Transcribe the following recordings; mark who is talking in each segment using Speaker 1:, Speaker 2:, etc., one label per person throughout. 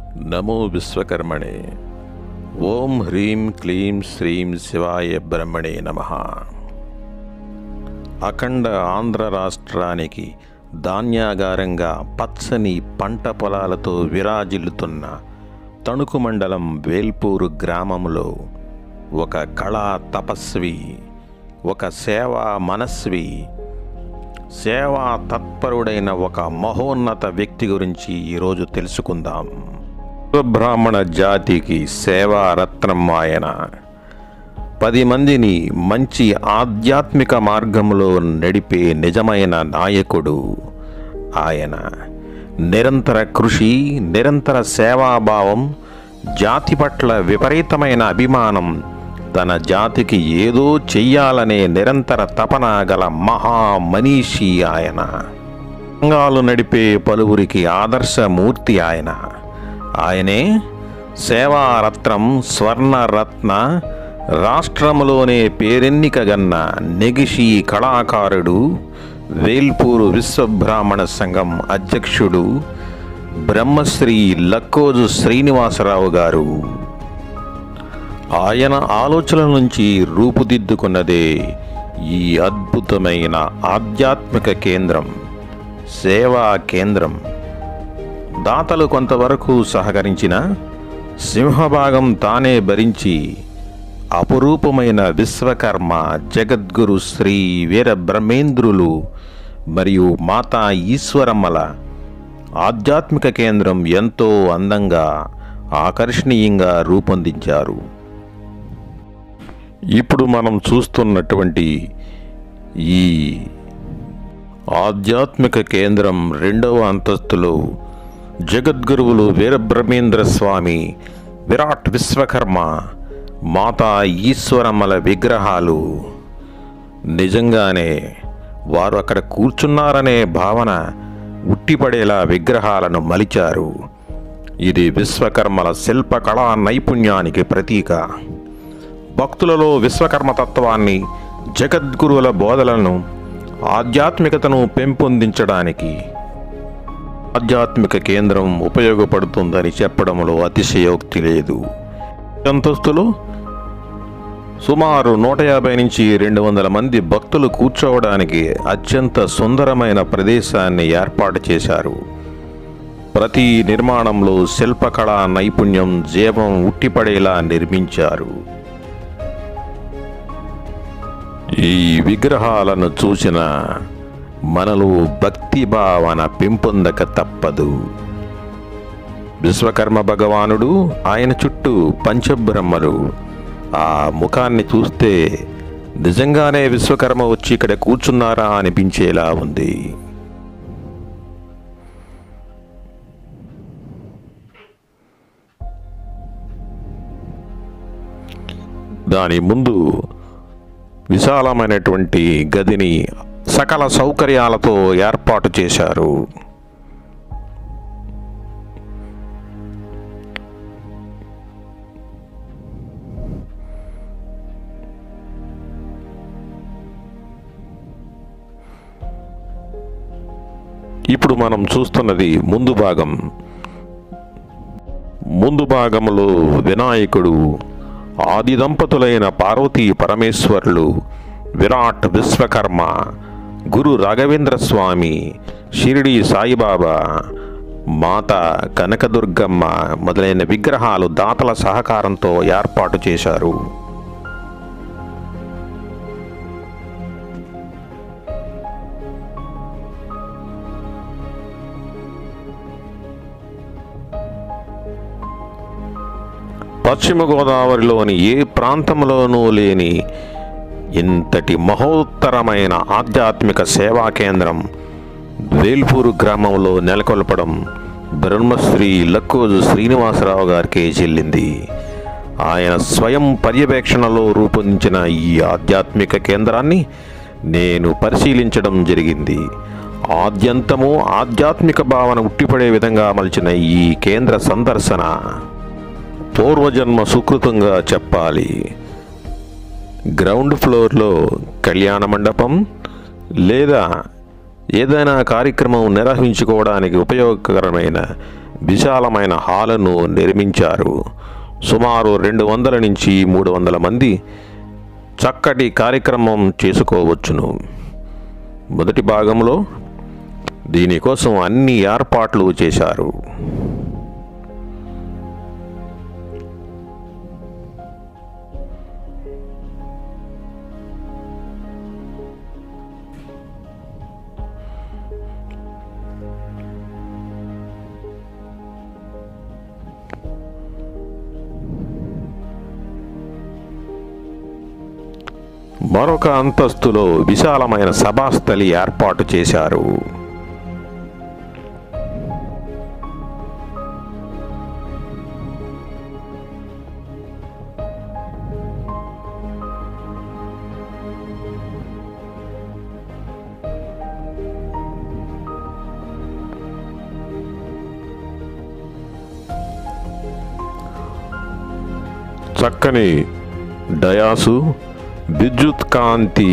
Speaker 1: नमो विश्वकर्मणे। ओम ह्रीं क्लीं श्रीं शिवाय ब्रह्मणे नमः। అఖండ ఆంధ్ర రాష్ట్రానికి ధాన్యాగారంగా పచ్చని పంట పొలాలతో విరాజిల్లుతున్న తణుకు మండలం వేల్పూరు గ్రామంలో ఒక కళా తపస్వి, ఒక సేవా మనస్వి, సేవా తత్పరుడైన ఒక మహోన్నత వ్యక్తి గురించి ఈరోజు తెలుసుకుందాం. బ్రాహ్మణ జాతికి సేవా రత్నం ఆయన. 10 మందిని మంచి ఆధ్యాత్మిక మార్గంలో నడిపే నిజమైన నాయకుడు ఆయన. నిరంతర కృషి, నిరంతర సేవాభావం, జాతి పట్ల విపరీతమైన అభిమానం, తన జాతికి ఏదో చెయ్యాలనే నిరంతర తపన గల మహామనీషి ఆయన. సంఘాలు నడిపే పలువురికి ఆదర్శమూర్తి ఆయన. ఆయనే సేవారత్నం, స్వర్ణరత్న, రాష్ట్రంలోనే పేరెన్నికగన్న నెగిషి కళాకారుడు, వేల్పూరు విశ్వబ్రాహ్మణ సంఘం అధ్యక్షుడు బ్రహ్మశ్రీ లక్కోజు శ్రీనివాసరావు గారు. ఆయన ఆలోచనల నుంచి రూపుదిద్దుకున్నదే ఈ అద్భుతమైన ఆధ్యాత్మిక కేంద్రం, సేవా కేంద్రం. దాతలు కొంతవరకు సహకరించిన సింహభాగం తానే భరించి అపురూపమైన విశ్వకర్మ, జగద్గురు శ్రీ వీరబ్రహ్మేంద్రులు మరియు మాతా ఈశ్వరమ్మల ఆధ్యాత్మిక కేంద్రం ఎంతో అందంగా, ఆకర్షణీయంగా రూపొందించారు. ఇప్పుడు మనం చూస్తున్నటువంటి ఈ ఆధ్యాత్మిక కేంద్రం 2వ అంతస్తులో జగద్గురువులు వీరబ్రహ్మేంద్ర స్వామి, విరాట్ విశ్వకర్మ, మాతా ఈశ్వరమ్మల విగ్రహాలు. నిజంగానే వారు అక్కడ కూర్చున్నారనే భావన ఉట్టిపడేలా విగ్రహాలను మలిచారు. ఇది విశ్వకర్మల శిల్పకళా నైపుణ్యానికి ప్రతీక. భక్తులలో విశ్వకర్మ తత్వాన్ని, జగద్గురువుల బోధలను, ఆధ్యాత్మికతను పెంపొందించడానికి ఆధ్యాత్మిక కేంద్రం ఉపయోగపడుతుందని చెప్పడంలో అతిశయోక్తి లేదు. అంతస్తులో సుమారు 150 నుంచి 200 మంది భక్తులు కూర్చోవడానికి అత్యంత సుందరమైన ప్రదేశాన్ని ఏర్పాటు చేశారు. ప్రతి నిర్మాణంలో శిల్పకళా నైపుణ్యం, జీవం ఉట్టిపడేలా నిర్మించారు. ఈ విగ్రహాలను చూసిన మనలో భక్తి భావన పెంపొందక తప్పదు. విశ్వకర్మ భగవానుడు, ఆయన చుట్టూ పంచబ్రహ్మలు. ఆ ముఖాన్ని చూస్తే నిజంగానే విశ్వకర్మ వచ్చి ఇక్కడ కూర్చున్నారా అనిపించేలా ఉంది. దాని ముందు విశాలమైనటువంటి గదిని సకల సౌకర్యాలతో ఏర్పాటు చేశారు. ఇప్పుడు మనం చూస్తున్నది ముందు భాగం. ముందు భాగంలో వినాయకుడు, ఆది దంపతులైన పార్వతీ పరమేశ్వరులు, విరాట్ విశ్వకర్మ, గురు రాఘవేంద్ర స్వామి, షిరిడి సాయిబాబా, మాత కనకదుర్గమ్మ మొదలైన విగ్రహాలు దాతల సహకారంతో ఏర్పాటు చేశారు. పశ్చిమ గోదావరిలోని ఏ ప్రాంతంలోనూ లేని ఇంతటి మహోత్తరమైన ఆధ్యాత్మిక సేవా కేంద్రం వేల్పూరు గ్రామంలో నెలకొల్పడం బ్రహ్మశ్రీ లక్కోజు శ్రీనివాసరావు గారికే చెల్లింది. ఆయన స్వయం పర్యవేక్షణలో రూపొందించిన ఈ ఆధ్యాత్మిక కేంద్రాన్ని నేను పరిశీలించడం జరిగింది. ఆద్యంతము ఆధ్యాత్మిక భావన ఉట్టిపడే విధంగా మలిచిన ఈ కేంద్ర సందర్శన పూర్వజన్మ సుకృతంగా చెప్పాలి. గ్రౌండ్ ఫ్లోర్లో కళ్యాణ మండపం లేదా ఏదైనా కార్యక్రమం నిర్వహించుకోవడానికి ఉపయోగకరమైన విశాలమైన హాలును నిర్మించారు. సుమారు 200 నుంచి 300 మంది చక్కటి కార్యక్రమం చేసుకోవచ్చును. మొదటి భాగంలో దీనికోసం అన్ని ఏర్పాట్లు చేశారు. మరొక అంతస్తులో విశాలమైన సభాస్థలి ఏర్పాటు చేశారు. చక్కని డయాసు, విద్యుత్ కాంతి,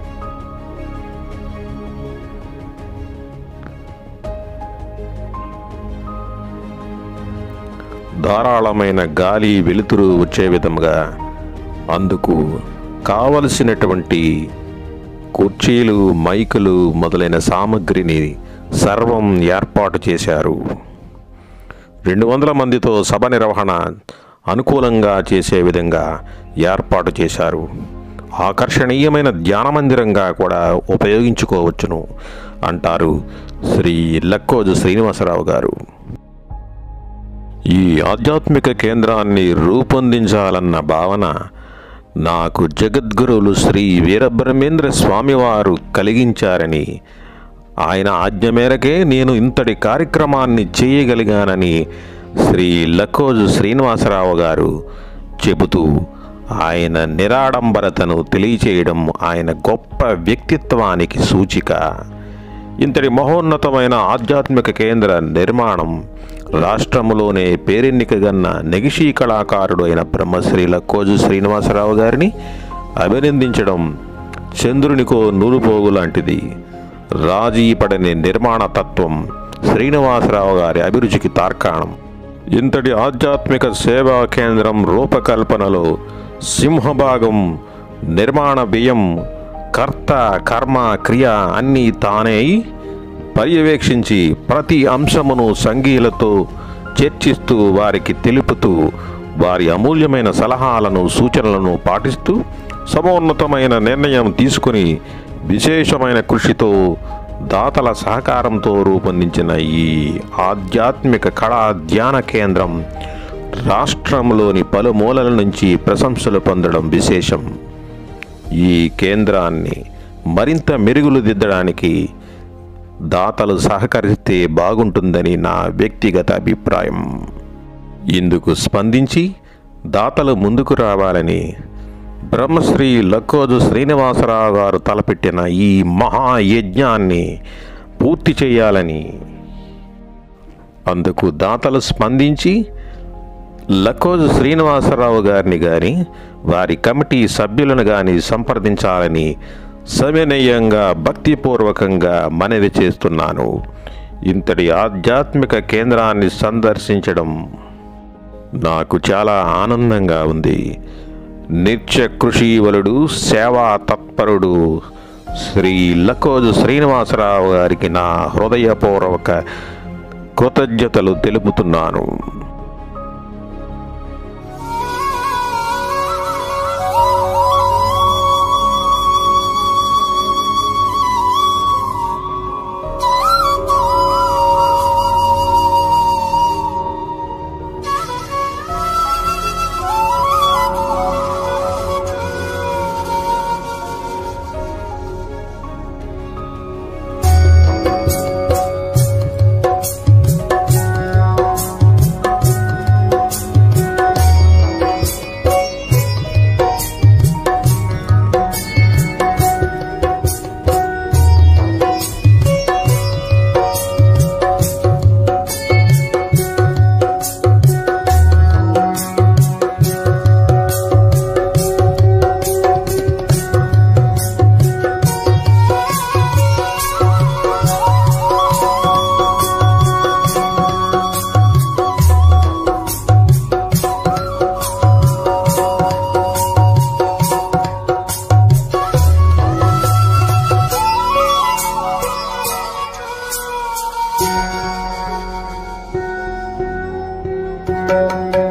Speaker 1: ధారాళమైన గాలి వెలుతురు వచ్చే విధంగా అందుకు కావలసినటువంటి కుర్చీలు, మైకులు మొదలైన సామగ్రిని సర్వం ఏర్పాటు చేశారు. 200 మందితో సభ నిర్వహణ అనుకూలంగా చేసే విధంగా ఏర్పాటు చేశారు. ఆకర్షణీయమైన ధ్యాన మందిరంగా కూడా ఉపయోగించుకోవచ్చును అంటారు శ్రీ లక్కోజు శ్రీనివాసరావు గారు. ఈ ఆధ్యాత్మిక కేంద్రాన్ని రూపొందించాలన్న భావన నాకు జగద్గురువులు శ్రీ వీరబ్రహ్మేంద్ర స్వామివారు కలిగించారని, ఆయన ఆజ్ఞ మేరకే నేను ఇంతటి కార్యక్రమాన్ని చేయగలిగానని శ్రీ లక్కోజు శ్రీనివాసరావు గారు చెబుతూ ఆయన నిరాడంబరతను తెలియచేయడం ఆయన గొప్ప వ్యక్తిత్వానికి సూచిక. ఇంతటి మహోన్నతమైన ఆధ్యాత్మిక కేంద్ర నిర్మాణం రాష్ట్రములోనే పేరెన్నికగన్న నెగిషీ కళాకారుడు అయిన బ్రహ్మశ్రీ లక్కోజు శ్రీనివాసరావు గారిని అభినందించడం చంద్రునికో నూలుపోగు లాంటిది. రాజీ పడని నిర్మాణ తత్వం శ్రీనివాసరావు గారి అభిరుచికి తార్కాణం. ఇంతటి ఆధ్యాత్మిక సేవా కేంద్రం రూపకల్పనలో సింహభాగం నిర్మాణ వ్యయం, కర్త, కర్మ, క్రియ అన్నీ తానే పర్యవేక్షించి ప్రతి అంశమును సంఘీయులతో చర్చిస్తూ వారికి తెలుపుతూ వారి అమూల్యమైన సలహాలను, సూచనలను పాటిస్తూ సమోన్నతమైన నిర్ణయం తీసుకుని విశేషమైన కృషితో దాతల సహకారంతో రూపొందించిన ఈ ఆధ్యాత్మిక కళా ధ్యాన కేంద్రం రాష్ట్రంలోని పలుమూలల నుంచి ప్రశంసలు పొందడం విశేషం. ఈ కేంద్రాన్ని మరింత మెరుగులు దిద్దడానికి దాతలు సహకరిస్తే బాగుంటుందని నా వ్యక్తిగత అభిప్రాయం. ఇందుకు స్పందించి దాతలు ముందుకు రావాలని బ్రహ్మశ్రీ లక్కోజు శ్రీనివాసరావు గారు తలపెట్టిన ఈ మహాయజ్ఞాన్ని పూర్తి చేయాలని, అందుకు దాతలు స్పందించి లక్కోజు శ్రీనివాసరావు గారిని కానీ వారి కమిటీ సభ్యులను కానీ సంప్రదించాలని సవినయంగా భక్తిపూర్వకంగా మనవి చేస్తున్నాను. ఇంతటి ఆధ్యాత్మిక కేంద్రాన్ని సందర్శించడం నాకు చాలా ఆనందంగా ఉంది. నిత్య కృషీవలుడు, సేవా తత్పరుడు శ్రీ లక్కోజు శ్రీనివాసరావు గారికి నా హృదయపూర్వక కృతజ్ఞతలు తెలుపుతున్నాను.
Speaker 2: ధన్యవాదాలు.